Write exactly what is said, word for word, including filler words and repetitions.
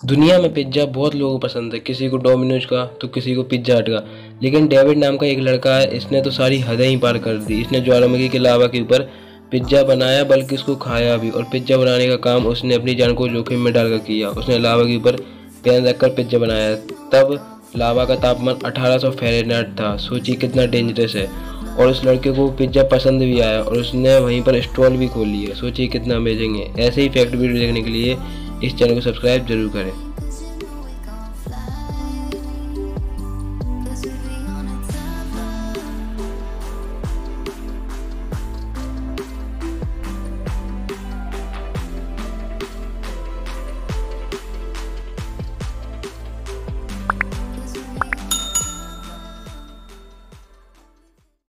दुनिया में पिज्ज़ा बहुत लोगों को पसंद है, किसी को डोमिनोज का तो किसी को पिज्ज़ा हट का। लेकिन डेविड नाम का एक लड़का है, इसने तो सारी हदें ही पार कर दी। इसने ज्वालामुखी के लावा के ऊपर पिज्ज़ा बनाया, बल्कि उसको खाया भी। और पिज्ज़ा बनाने का काम उसने अपनी जान को जोखिम में डालकर किया। उसने लावा के ऊपर पैन रखकर पिज्ज़ा बनाया। तब लावा का तापमान अठारह सौ फ़ारेनहाइट था। सोचिए कितना डेंजरस है। और उस लड़के को पिज्ज़ा पसंद भी आया और उसने वहीं पर स्टॉल भी खोल लिया। सोचिए कितना अमेजिंग है। ऐसे ही फैक्ट वीडियो देखने के लिए इस चैनल को सब्सक्राइब जरूर करें।